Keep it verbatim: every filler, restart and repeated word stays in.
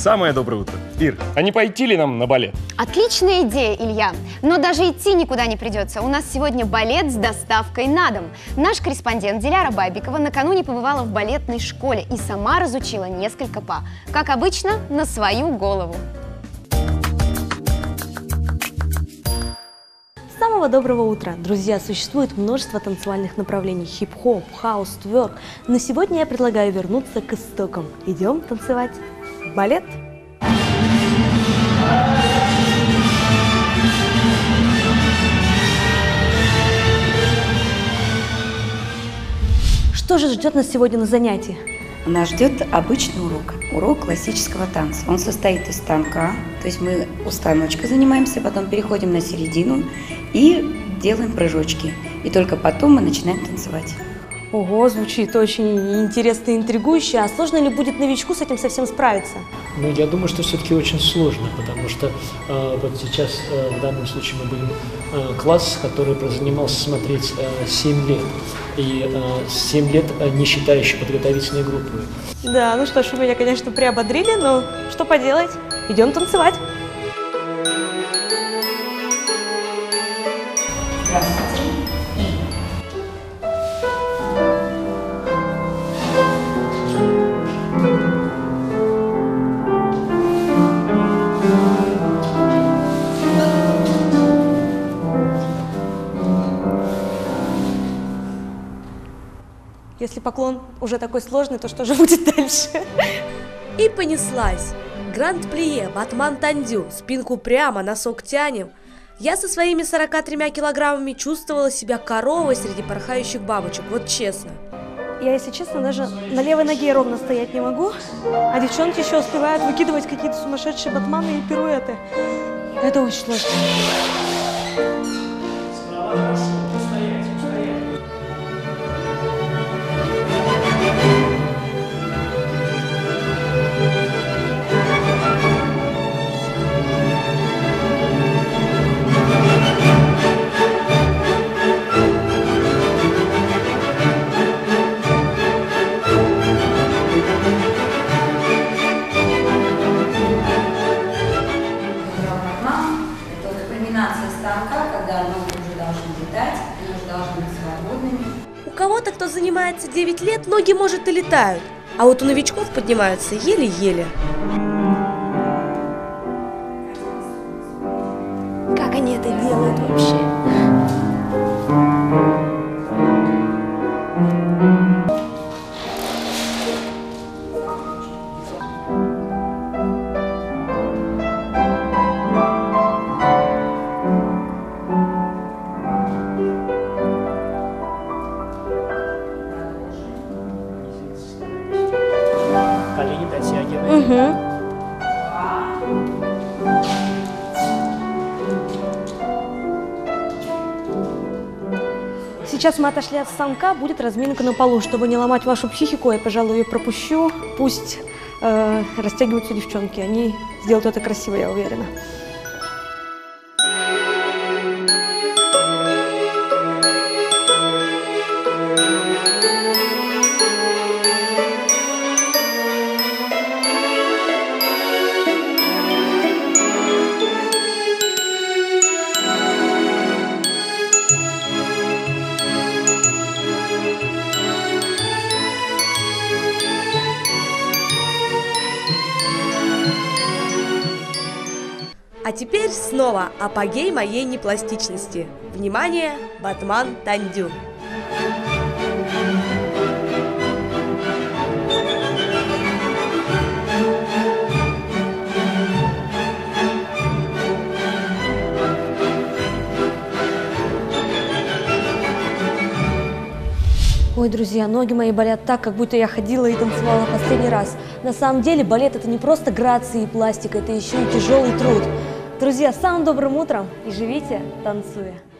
Самое доброе утро. Ир, а не пойти ли нам на балет? Отличная идея, Илья. Но даже идти никуда не придется. У нас сегодня балет с доставкой на дом. Наш корреспондент Диляра Бабикова накануне побывала в балетной школе и сама разучила несколько па. Как обычно, на свою голову. Самого доброго утра! Друзья, существует множество танцевальных направлений: хип-хоп, хаус, тверк. Но сегодня я предлагаю вернуться к истокам. Идем танцевать балет! Что же ждет нас сегодня на занятии? Нас ждет обычный урок, урок классического танца. Он состоит из станка, то есть мы у станочка занимаемся, потом переходим на середину и делаем прыжочки. И только потом мы начинаем танцевать. Ого, звучит очень интересно и интригующе. А сложно ли будет новичку с этим совсем справиться? Ну, я думаю, что все-таки очень сложно, потому что э, вот сейчас, э, в данном случае, мы будем э, класс, который занимался смотреть э, семь лет. И э, семь лет э, не считая еще подготовительной группы. Да, ну что ж, вы меня, конечно, приободрили, но что поделать? Идем танцевать. Здравствуйте. Если поклон уже такой сложный, то что же будет дальше? И понеслась. Гранд-плие, батман тандю, спинку прямо, носок тянем. Я со своими сорока тремя килограммами чувствовала себя коровой среди порхающих бабочек, вот честно. Я, если честно, даже на левой ноге ровно стоять не могу, а девчонки еще успевают выкидывать какие-то сумасшедшие батманы и пируэты. Это очень сложно. Когда ноги уже должны летать, они уже должны быть свободными. У кого-то, кто занимается девять лет, ноги, может, и летают, а вот у новичков поднимаются еле-еле. Как они это делают вообще? Колени дотягиваем. Угу. Сейчас мы отошли от станка, будет разминка на полу. Чтобы не ломать вашу психику, я, пожалуй, ее пропущу. Пусть э, растягиваются девчонки, они сделают это красиво, я уверена. А теперь снова апогей моей непластичности. Внимание, батман тандю. Ой, друзья, ноги мои болят так, как будто я ходила и танцевала последний раз. На самом деле балет — это не просто грация и пластика, это еще и тяжелый труд. Друзья, с самым добрым утром и живите, танцуя!